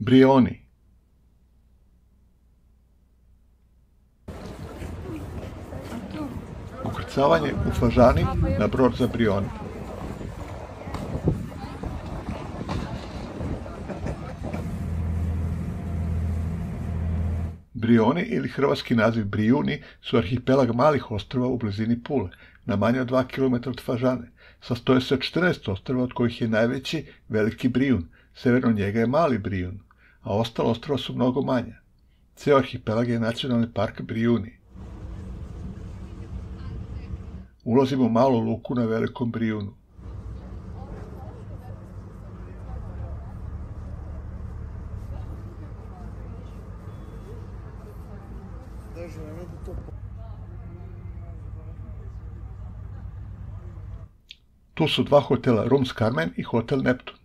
Brioni. Ukrcavanje u Fažani na brod za Brioni. Brioni ili hrvatski naziv Brijuni su arhipelag malih ostrva u blizini Pule, na manje od 2 km od Fažane. Sastoje se od 14 ostrva, od kojih je najveći Veliki Brijun, severno njega je Mali Brijun, a ostala ostrva su mnogo manja. Ceo arhipelag je nacionalni park Brijuni. Ulazimo u malu luku na Velikom Brijunu. Tu su dva hotela, Rums Carmen i hotel Neptun.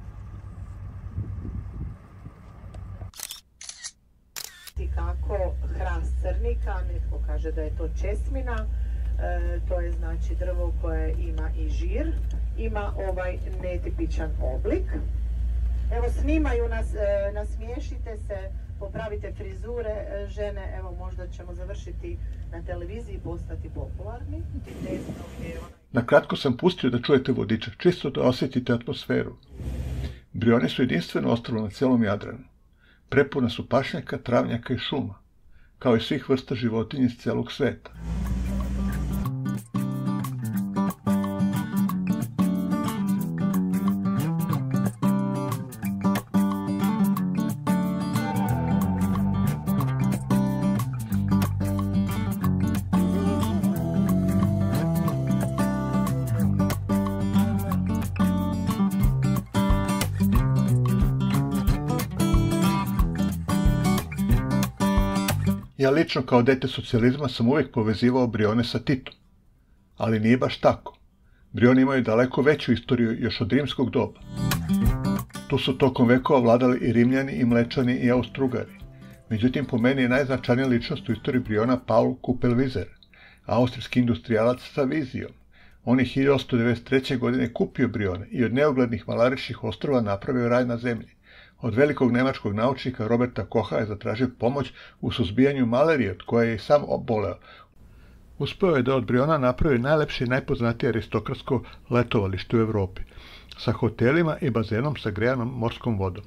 Kako hrast crnika, netko kaže da je to česmina, to je znači drvo koje ima i žir, ima ovaj netipičan oblik. Evo snimaju nas, nasmiješite se, popravite frizure, žene, evo možda ćemo završiti na televiziji i postati popularni. Na kratko sam pustio da čujete vodiča, čisto da osjetite atmosferu. Brioni su jedinstveno ostrvo na cijelom Jadranu. Prepuna su pašnjaka, travnjaka i šuma, kao i svih vrsta životinja iz cijelog sveta. Ja lično kao dete socijalizma sam uvijek povezivao Brione sa Titom. Ali nije baš tako. Brioni imaju daleko veću istoriju još od rimskog doba. Tu su tokom vekova vladali i Rimljani, i Mlečani, i Austrougarhi. Međutim, po meni je najznačajnija ličnost u istoriji Briona Paul Kupelwieser, austrijski industrijalac sa vizijom. On je 1893. godine kupio Brione i od neuglednih malariških ostrva napravio raj na zemlji. Od velikog nemačkog naučnika Roberta Kocha je zatražio pomoć u suzbijanju malarije, od koje je i sam oboleo. Uspeo je da od Briona napravi najlepše i najpoznatije aristokratsko letovalište u Evropi, sa hotelima i bazenom sa grejanom morskom vodom.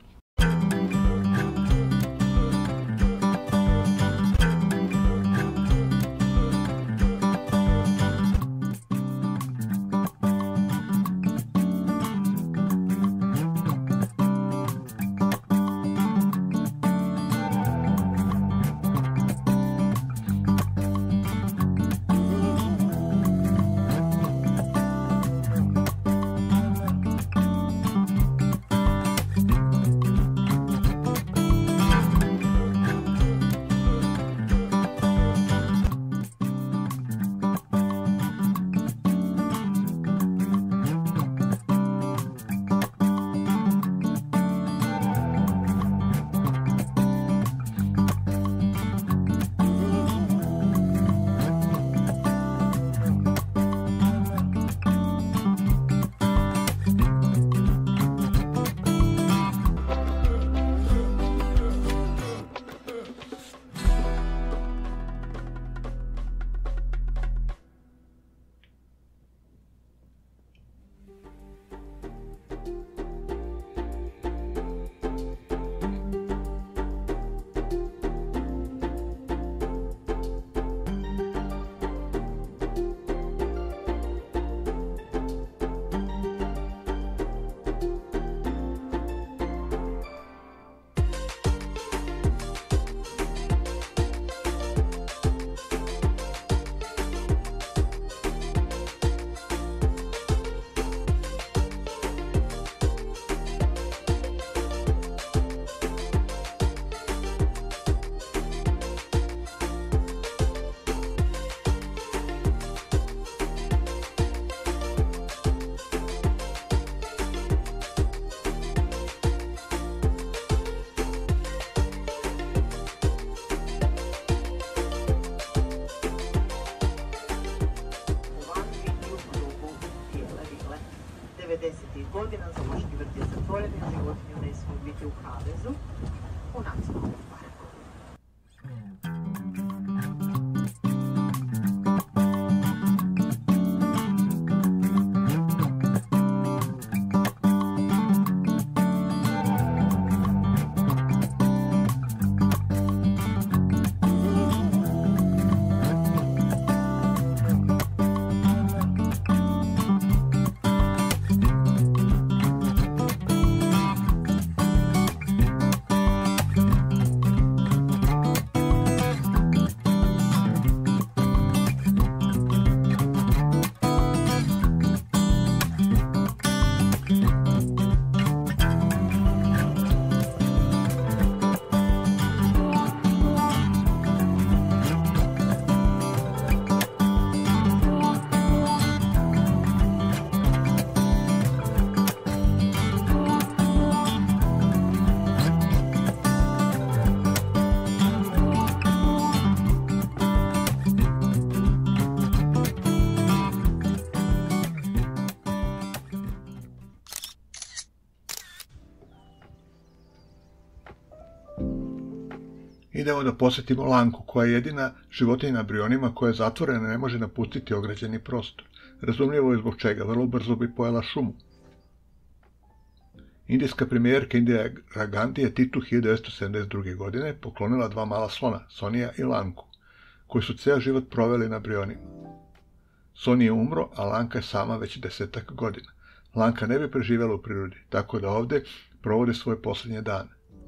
90. godina zoološki vrt je zatvoren i životinje ne smiju biti u kavezu u nacionalnom parku. Idemo da posjetimo lanku, koja je jedina životinja na Brionima koja je zatvorena i ne može napustiti ograđeni prostor. Razumljivo je zbog čega, vrlo brzo bi pojela šumu. Indijska premijerka Indira Gandhi je Titu 1972. godine poklonila 2 mala slona, Sonija i Lanku, koji su ceo život proveli na Brionima. Soni je umro, a Lanka je sama već 10 godina. Lanka ne bi preživjela u prirodi, tako da ovde provodi svoje posljednje dane.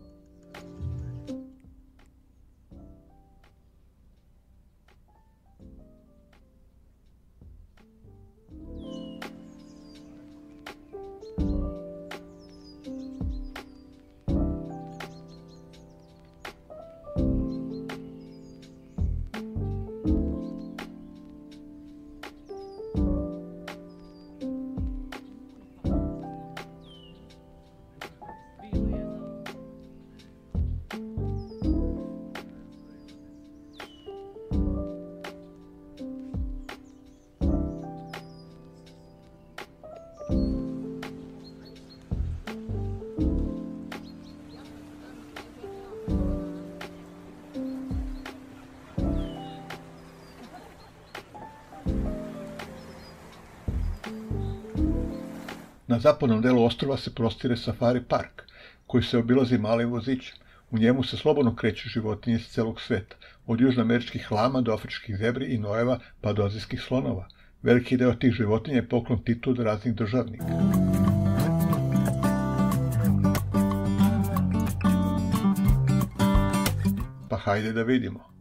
Na zapadnom delu ostrva se prostire safari park, koji se obilazi malim vozićem. U njemu se slobodno kreću životinje iz celog sveta, od južnoameričkih lama do afričkih zebri i nojeva pa do azijskih slonova. Veliki deo tih životinja je poklon Titu od raznih državnika. Pa hajde da vidimo.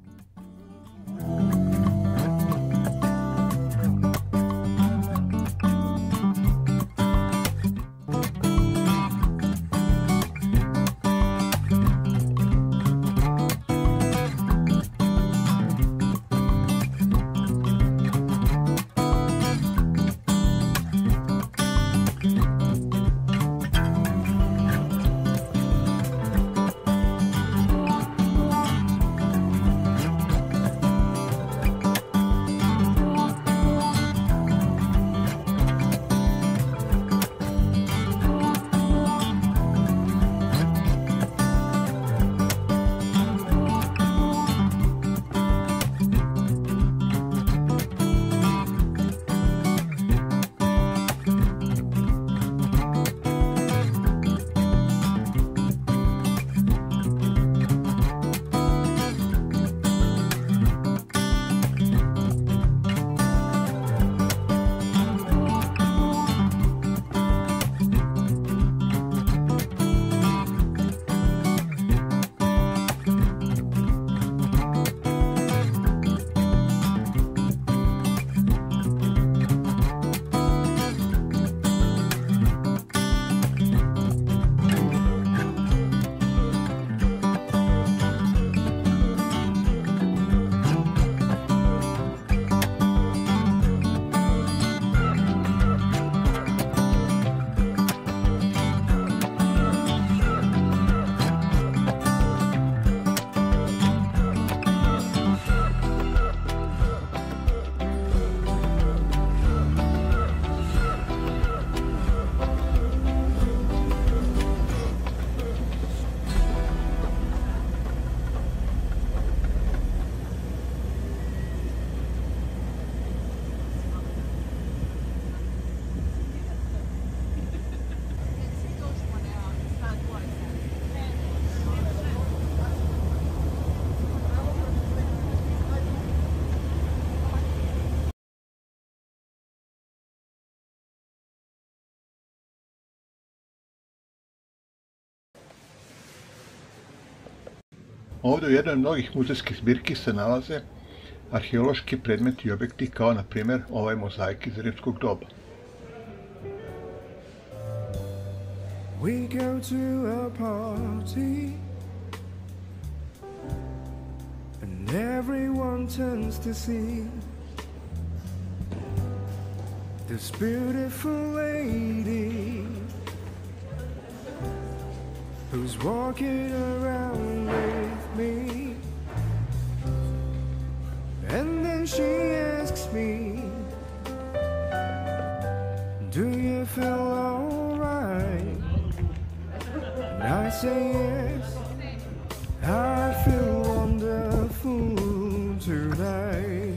Ovdje u jednoj mnogih muzejskih zbirki se nalaze arheološki predmeti i objekti kao na primjer ovaj mozaik iz rimskog doba. We go to a party and everyone turns to see this beautiful lady who's walking around with me. And then she asks me, do you feel alright? And I say yes, I feel wonderful tonight.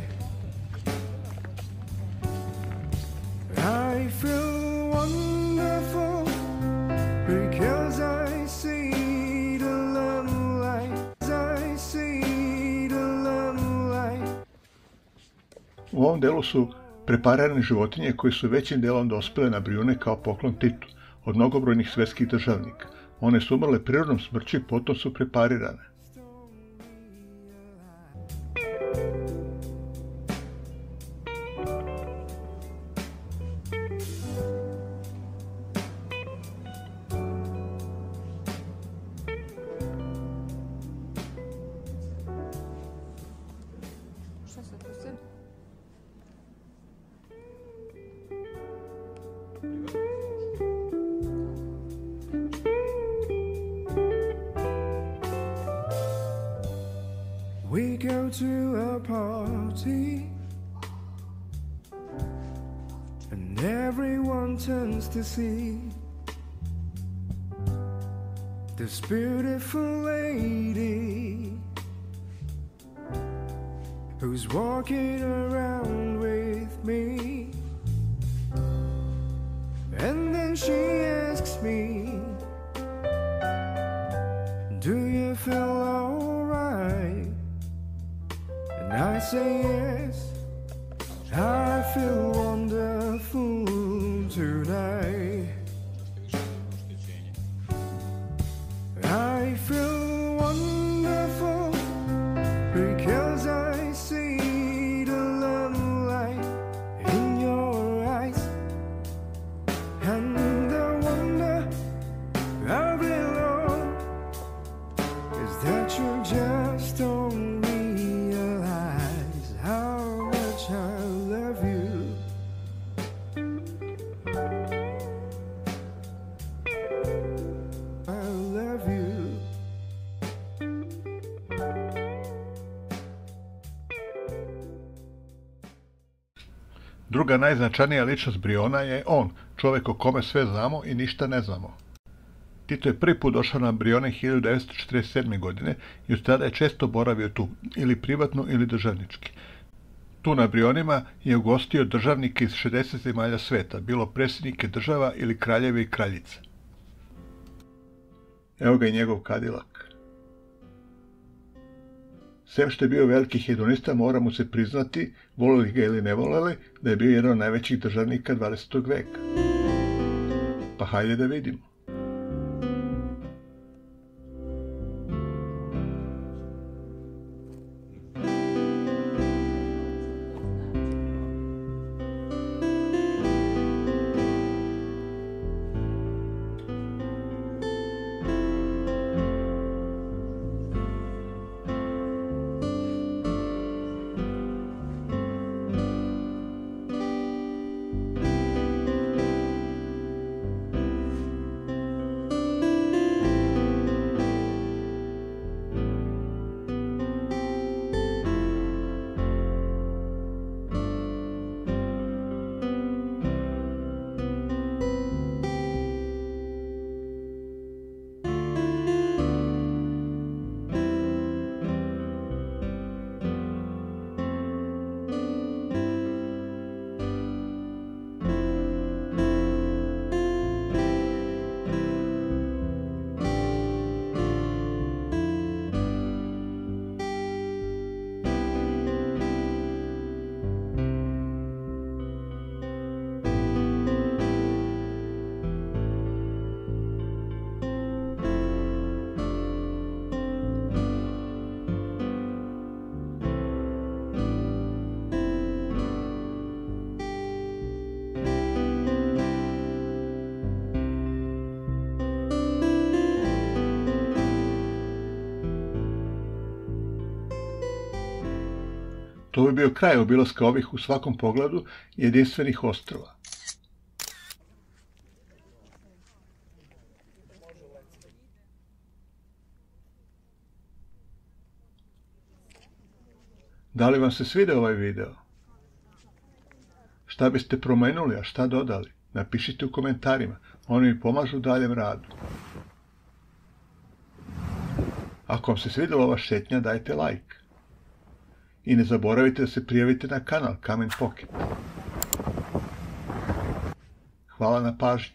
I feel wonderful because I see the love light, I see the love light. U ovom delu su preparirane životinje koje su većim delom dospele na Brijune kao poklon Titu od mnogobrojnih svetskih državnika. One su umrle prirodnom smrću i potom su preparirane. We go to a party and everyone turns to see this beautiful lady who's walking around with me. And then she asks me, do you feel alright? And I say yes, I feel wonderful tonight. I feel wonderful because I see the love light in your eyes. And the wonder of it all is that you just don't realize how much I love you. I love you. Druga najznačajnija ličnost Briona je on, čovjek o kome sve znamo i ništa ne znamo. Tito je prvi put došao na Brione 1947. godine i od tada je često boravio tu, ili privatno ili državnički. Tu na Brionima je ugostio državnike iz 60 zemalja sveta, bilo predsjednike država ili kraljeve i kraljice. Evo ga i njegov kadilak. Sem što je bio veliki hedonista, mora mu se priznati, voleli ga ili ne voleli, da je bio jedan od najvećih državnika 20. veka. Pa hajde da vidimo. To bi bio kraj obilaska ovih u svakom pogledu jedinstvenih ostrva. Da li vam se svidio ovaj video? Šta biste promenuli, a šta dodali? Napišite u komentarima, oni mi pomažu u daljem radu. Ako vam se svidjela ova šetnja, dajte like. I ne zaboravite da se prijavite na kanal Kamen Pocket. Hvala na pažnji.